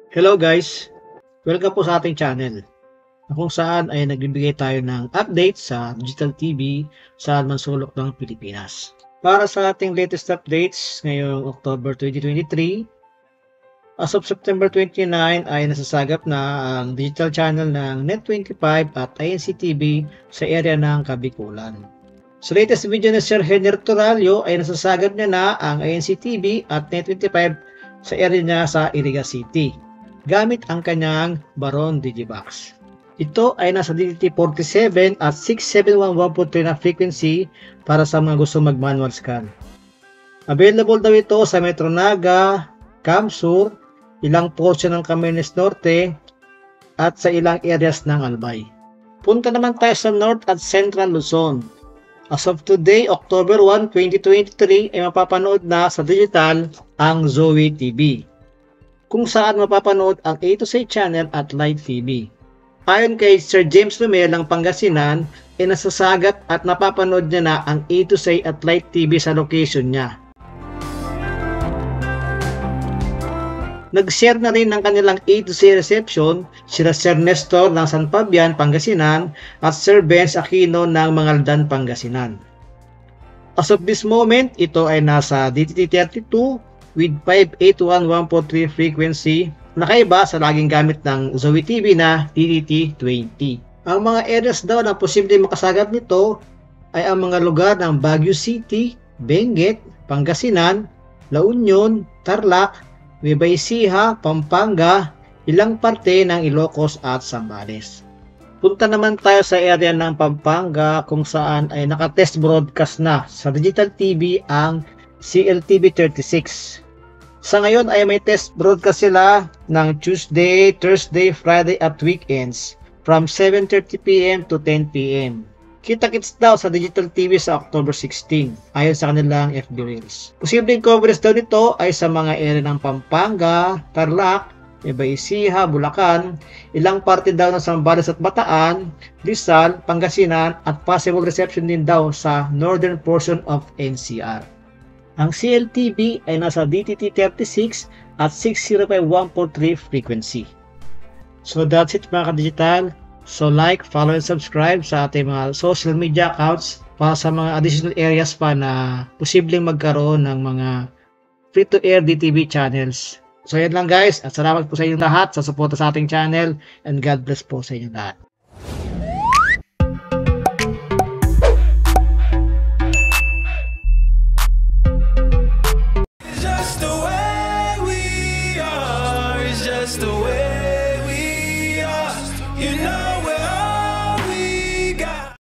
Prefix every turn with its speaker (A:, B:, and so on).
A: Hello guys! Welcome po sa ating channel na kung saan ay nagbibigay tayo ng update sa digital TV sa mansulok ng Pilipinas. Para sa ating latest updates ngayong October 2023, as of September 29 ay nasasagap na ang digital channel ng Net25 at INC-TV sa area ng Kabikulan. Sa latest video ni Sir Henry Toralio ay nasasagap niya na ang INC-TV at Net25 sa area niya sa Iriga City gamit ang kanyang Baron Digibox. Ito ay nasa DTT47 at 671.1.3 na frequency para sa mga gusto mag-manual scan. Available daw ito sa Metro Naga, Camsur, ilang portion ng Camarines Norte, at sa ilang areas ng Albay. Punta naman tayo sa North at Central Luzon. As of today, October 1, 2023, ay mapapanood na sa digital ang Zoe TV, kung saan mapapanood ang A to Z channel at Live TV. Ayon kay Sir James Lumel ng Pangasinan, ay nasasagap at napapanood niya na ang A to Z at Live TV sa location niya. Nag-share na rin ng kanilang A to Z reception sila Sir Nestor ng San Fabian, Pangasinan at Sir Benz Aquino ng Mangaldan, Pangasinan. As of this moment, ito ay nasa DTT32 with 581.1.3 frequency, nakaiba sa laging gamit ng Zoe TV na DTT20. Ang mga areas daw na posibleng makasagap nito ay ang mga lugar ng Baguio City, Benguet, Pangasinan, La Union, Tarlac, Nueva Ecija, Pampanga, ilang parte ng Ilocos at Zambales. Punta naman tayo sa area ng Pampanga kung saan ay nakatest broadcast na sa digital TV ang CLTV 36. Sa ngayon ay may test broadcast sila ng Tuesday, Thursday, Friday at weekends from 7:30 PM to 10 PM. Kita-kits daw sa digital TV sa October 16 ayon sa kanilang FB Reels. Posibleng coverage daw nito ay sa mga area ng Pampanga, Tarlac, Nueva Ecija, Bulacan, ilang parte daw ng Zambales at Bataan, Rizal, Pangasinan at possible reception din daw sa northern portion of NCR. Ang CLTV ay nasa DTT36 at 605.1.3 frequency. So that's it mga ka-digital. So like, follow, and subscribe sa ating mga social media accounts para sa mga additional areas pa na posibleng magkaroon ng mga free-to-air DTV channels. So yan lang guys, at salamat po sa inyong lahat sa suporta sa ating channel, and God bless po sa inyong lahat.
B: Just the way we are, it's just the way we are, you know.